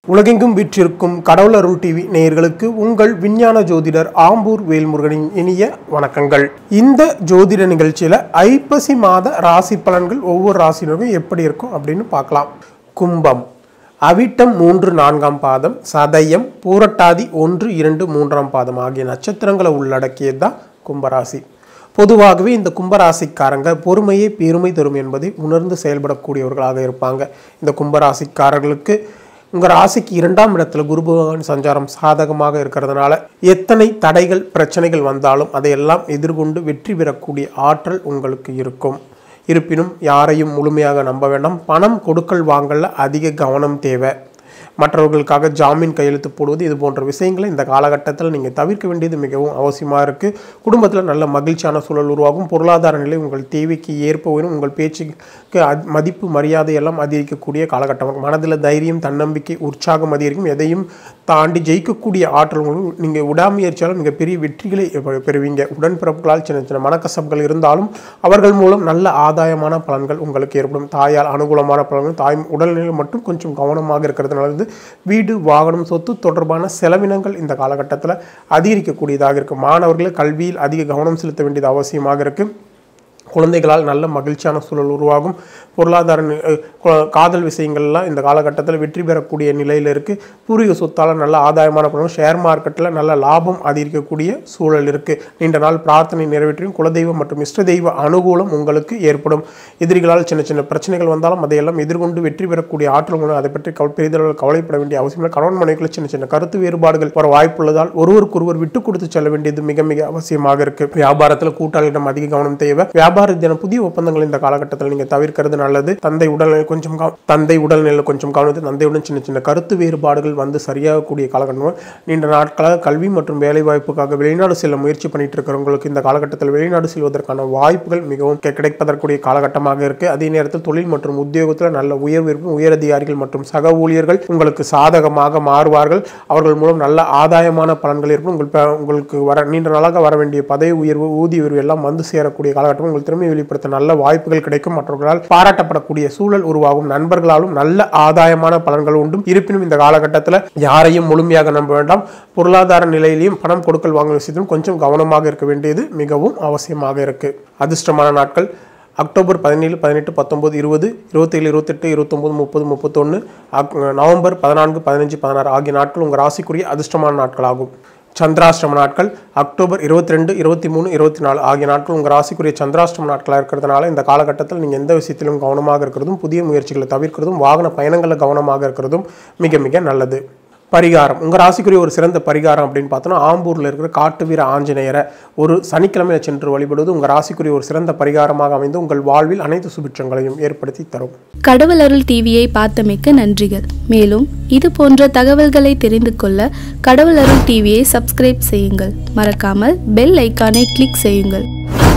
உலகெங்கும் வீற்றிருக்கும் கடவுள் அருள் டிவி நேயர்களுக்கு உங்கள் விஞ்ஞான ஜோதிடர் ஆம்பூர் வேல்முருகனின் இனிய வணக்கங்கள். இந்த ஜோதிட நிகழ்ச்சியில் ஐப்பசி மாத ராசி பலன்கள் ஒவ்வொரு ராசினருக்கும் எப்படி இருக்கும் அப்படின்னு பார்க்கலாம். கும்பம், அவிட்டம் 3-4 பாதம், சதயம், பூரட்டாதி 1-2-3 பாதம் ஆகிய நட்சத்திரங்களை உள்ளடக்கியது தான் கும்பராசி. பொதுவாகவே இந்த கும்பராசிக்காரங்க பொறுமையே பெருமை தரும் என்பதை உணர்ந்து செயல்படக்கூடியவர்களாக இருப்பாங்க. இந்த கும்பராசிக்காரர்களுக்கு உங்கள் ராசிக்கு 2ஆம் இடத்துல குரு பகவான் சஞ்சாரம் சாதகமாக இருக்கிறதுனால எத்தனை தடைகள் பிரச்சனைகள் வந்தாலும் அதையெல்லாம் எதிர்கொண்டு வெற்றி பெறக்கூடிய ஆற்றல் உங்களுக்கு இருக்கும். இருப்பினும் யாரையும் முழுமையாக நம்ப வேண்டாம். பணம் கொடுக்கல் வாங்கல அதிக கவனம் தேவை. மற்றவர்களுக்காக ஜாமீன் கையெழுத்து போடுவது இது போன்ற விஷயங்களை இந்த காலகட்டத்தில் நீங்கள் தவிர்க்க வேண்டியது மிகவும் அவசியமாக இருக்குது. குடும்பத்தில் நல்ல மகிழ்ச்சியான சூழல் உருவாகும். பொருளாதார நிலை உங்கள் தேவைக்கு ஏற்ப வரும். உங்கள் பேச்சுக்கு மதிப்பு மரியாதை எல்லாம் அதிகரிக்கக்கூடிய காலகட்டம். மனதில் தைரியம், தன்னம்பிக்கை, உற்சாகம் அதிகரிக்கும். எதையும் தாண்டி ஜெயிக்கக்கூடிய ஆற்றல் நீங்கள் விடாமுயற்சியாலும் மிகப்பெரிய வெற்றிகளை பெறுவீங்க. உடன்பிறப்புகளால் சின்ன சின்ன மனக்கசப்புகள் இருந்தாலும் அவர்கள் மூலம் நல்ல ஆதாயமான பலன்கள் உங்களுக்கு ஏற்படும். தாயால் அனுகூலமான பலன்கள். தாய் உடல்நிலை மட்டும் கொஞ்சம் கவனமாக இருக்கிறது நல்லது. வீடு, வாகனம், சொத்து தொடர்பான செலவினங்கள் இந்த காலகட்டத்தில் அதிகரிக்கக்கூடியதாக இருக்குது. மாணவர்கள் கல்வியில் அதிக கவனம் செலுத்த வேண்டியது அவசியமாக இருக்குது. குழந்தைகளால் நல்ல மகிழ்ச்சியான சூழல் உருவாகும். பொருளாதார காதல் விஷயங்கள்லாம் இந்த காலகட்டத்தில் வெற்றி பெறக்கூடிய நிலையில் இருக்குது. பூர்வீக சொத்தால் நல்ல ஆதாயமான பலன். ஷேர் மார்க்கெட்டில் நல்ல லாபம் அதிகரிக்கக்கூடிய சூழல் இருக்குது. நீண்ட நாள் பிரார்த்தனை நிறைவேற்றியும் குலதெய்வம் மற்றும் இஷ்ட தெய்வ அனுகூலம் உங்களுக்கு ஏற்படும். எதிரிகளால் சின்ன சின்ன பிரச்சனைகள் வந்தாலும் அதையெல்லாம் எதிர்கொண்டு வெற்றி பெறக்கூடிய ஆற்றல் மூலம் அதை பற்றி பெரிதளவில் கவலைப்பட வேண்டிய அவசியம் இல்லை. கணவன் மனைவிக்குள்ள சின்ன சின்ன கருத்து வேறுபாடுகள் வர வாய்ப்புள்ளதால் ஒருவருக்கொருவர் விட்டு கொடுத்து செல்ல வேண்டியது மிக மிக அவசியமாக இருக்குது. வியாபாரத்தில் கூட்டாளியிடம் அதிக கவனம் தேவை. வியாபார புதிய ஒப்பந்தங்கள் இந்த காலகட்டத்தில் நீங்க தவிர்க்கிறது நல்லது. தந்தை உடல்நிலை கொஞ்சம் கவனித்து தந்தையுடன் சின்ன சின்ன கருத்து வேறுபாடுகள் வந்து சரியாகக்கூடிய காலகட்டம். நீண்ட நாட்களாக கல்வி மற்றும் வேலை வாய்ப்புக்காக வெளிநாடு செல்ல முயற்சி பண்ணிட்டு இருக்கிறவங்களுக்கு இந்த காலகட்டத்தில் வெளிநாடு செல்வதற்கான வாய்ப்புகள் மிகவும் கிடைப்பதற்குரிய காலகட்டமாக இருக்கு. அதே நேரத்தில் தொழில் மற்றும் உத்தியோகத்தில் நல்ல உயர்வு இருக்கும். உயரதிகாரிகள் மற்றும் சக ஊழியர்கள் உங்களுக்கு சாதகமாக மாறுவார்கள். அவர்கள் மூலம் நல்ல ஆதாயமான பலன்கள் இருக்கும். உங்களுக்கு நீண்ட நாளாக வர வேண்டிய பதவி உயர்வு, ஊதிய உயர்வு எல்லாம் வந்து சேரக்கூடிய காலகட்டம். உங்கள் திறமை வெளிப்படுத்த நல்ல வாய்ப்புகள் கிடைக்கும். மற்றவர்களால் பாராட்டப்படக்கூடிய சூழல் உருவாகும். நண்பர்களாலும் நல்ல ஆதாயமான பலன்கள் உண்டும். இருப்பினும் இந்த காலகட்டத்தில் யாரையும் முழுமையாக நம்ப வேண்டாம். பொருளாதார நிலையிலையும் பணம் கொடுக்கல் வாங்கல் விஷயத்திலும் கொஞ்சம் கவனமாக இருக்க வேண்டியது மிகவும் அவசியமாக இருக்கு. அதிர்ஷ்டமான நாட்கள் அக்டோபர் 17, 18, 19, 20, 27, 28, 29, 30, 31, நவம்பர் 14, 15, 16 ஆகிய நாட்கள் உங்கள் ராசிக்குரிய அதிர்ஷ்டமான நாட்களாகும். சந்திராஷ்டம நாட்கள் அக்டோபர் 22, 23, 24 ஆகிய நாட்கள் உங்கள் ராசிக்குரிய சந்திராஷ்டம நாட்களாக இருக்கிறதுனால இந்த காலகட்டத்தில் நீங்கள் எந்த விஷயத்திலும் கவனமாக இருக்கிறதும், புதிய முயற்சிகளை தவிர்க்கிறதும், வாகன பயணங்களில் கவனமாக இருக்கிறதும் மிக மிக நல்லது. பரிகாரம், உங்கள் ராசிக்குரிய ஒரு சிறந்த பரிகாரம் அப்படின்னு பார்த்தோன்னா ஆம்பூரில் இருக்கிற காட்டு வீர ஆஞ்சநேயரை ஒரு சனிக்கிழமையில் சென்று வழிபடுவது உங்கள் ராசிக்குரிய ஒரு சிறந்த பரிகாரமாக அமைந்து உங்கள் வாழ்வில் அனைத்து சுபிட்சங்களையும் ஏற்படுத்தி தரும். கடவுள் அருள் டிவியை பார்த்தமைக்கு நன்றிகள். மேலும் இது போன்ற தகவல்களை தெரிந்து கொள்ள கடவுள் அருள் டிவியை சப்ஸ்கிரைப் செய்யுங்கள். மறக்காமல் பெல் ஐக்கானை கிளிக் செய்யுங்கள்.